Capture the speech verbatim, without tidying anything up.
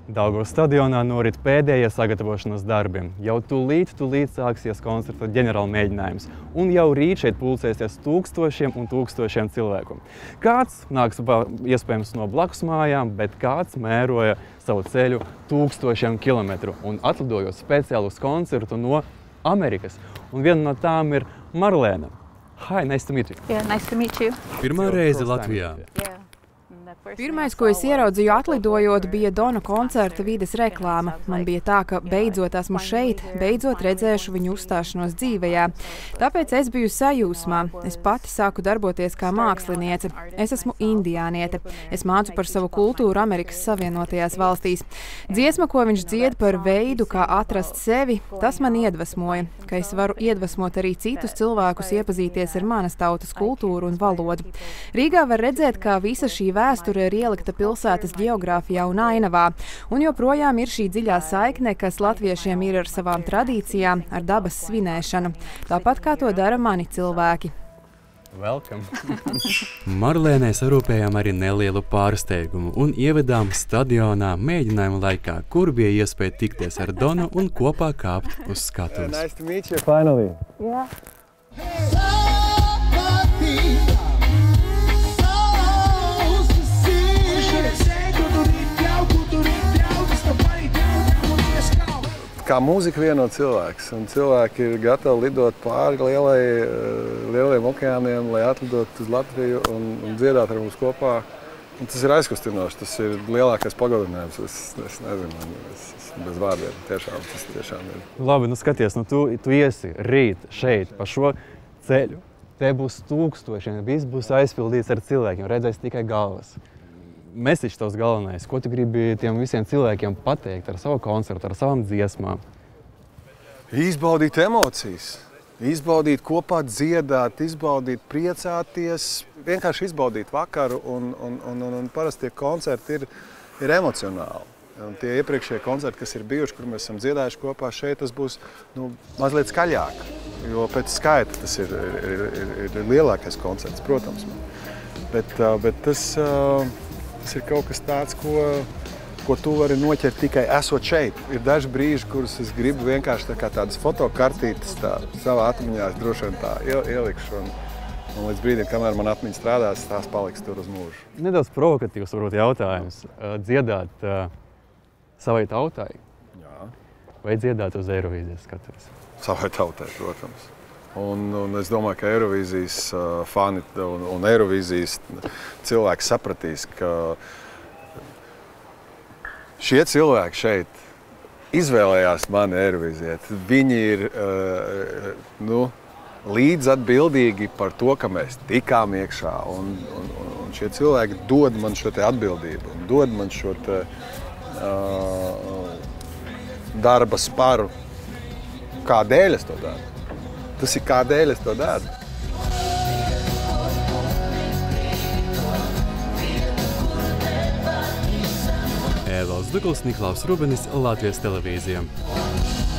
Daugavas stadionā norit pēdējie sagatavošanās darbiem. Jau tūlīt, tūlīt sāksies koncerta ģenerāla mēģinājums. Un jau rīt šeit pulcēsies tūkstošiem un tūkstošiem cilvēku. Kāds nāks iespējams no blakus mājām, bet kāds mēroja savu ceļu tūkstošiem kilometru un atlidojot speciālu uz koncertu no Amerikas. Un viena no tām ir Marlēna. Hi, nice to meet you. Yeah, nice to meet you. Pirmā reize Latvijā. Yeah. Pirmais, ko es ieraudzīju atlidojot, bija Dona koncerta vides reklāma. Man bija tā, ka beidzot esmu šeit, beidzot redzēšu viņu uzstāšanos dzīvajā. Tāpēc es biju sajūsmā. Es pati sāku darboties kā māksliniece. Es esmu indiāniete. Es mācu par savu kultūru Amerikas Savienotajās valstīs. Dziesma, ko viņš dzied par veidu, kā atrast sevi, tas man iedvesmoja, ka es varu iedvesmot arī citus cilvēkus iepazīties ar manas tautas kultūru un valodu. Rīgā var redzēt, kā visa šī vēsture ir ielikta pilsētas ģeogrāfijā un ainavā, un joprojām ir šī dziļā saikne, kas latviešiem ir ar savām tradīcijām, ar dabas svinēšanu, tāpat kā to dara mani cilvēki. Welcome! Marlēnai sarūpējām arī nelielu pārsteigumu un ievedām stadionā mēģinājumu laikā, kur bija iespēja tikties ar Donu un kopā kāpt uz skatuves. Nice to meet you finally. Yeah. Kā mūzika vieno cilvēks, un cilvēki ir gatavi lidot pāri lielai, lieliem okeāniem, lai atlidot uz Latviju un, un dziedāt ar mums kopā. Un tas ir aizkustinoši, tas ir lielākais pagodinājums. Es, es nezinu, es esmu bez vārdiem, tiešām tas tiešām ir. Labi, nu skaties, nu tu, tu iesi rīt šeit pa šo ceļu. Te būs tūkstošiem, viss būs aizpildīts ar cilvēkiem, redzēs tikai galvas. Mesiķis tavs galvenais, ko tu gribi tiem visiem cilvēkiem pateikt ar savu koncertu, ar savām dziesmām? Izbaudīt emocijas, izbaudīt kopā dziedāt, izbaudīt priecāties, vienkārši izbaudīt vakaru, un, un, un, un, un parasti tie koncerti ir, ir emocionāli. Un tie iepriekšējie koncerti, kas ir bijuši, kur mēs esam dziedājuši kopā, šeit tas būs nu, mazliet skaļāk, jo pēc skaita tas ir, ir, ir, ir lielākais koncerts, protams. Bet, bet tas... Tas ir kaut kas tāds, ko, ko tu vari noķert tikai esot šeit. Ir daži brīži, kurus es gribu vienkārši tā kā tādas fotokartītes tā, savā atmiņā es droši vien tā ielikšu. Un, un līdz brīdim, kamēr man atmiņa strādās, tās paliks tur uz mūžu. Nedaudz provokatīvs varbūt jautājums. Dziedāt uh, savai tautai? Jā. Vai dziedāt uz Eirovīzijas skatuves? Savai tautai, protams. Un, un es domāju, ka Eirovīzijas uh, fani un, un Eirovīzijas cilvēki sapratīs, ka šie cilvēki šeit izvēlējās mani Eirovīzijai. Viņi ir uh, nu, līdzatbildīgi par to, ka mēs tikām iekšā. Un, un, un šie cilvēki dod man šo te atbildību un dod man šo te, uh, darba sparu. Kādēļ es to daru? Tas ir kādēļ es to daru. Ēvalds Dukls, Niklaus Rubenis, Latvijas televīzija.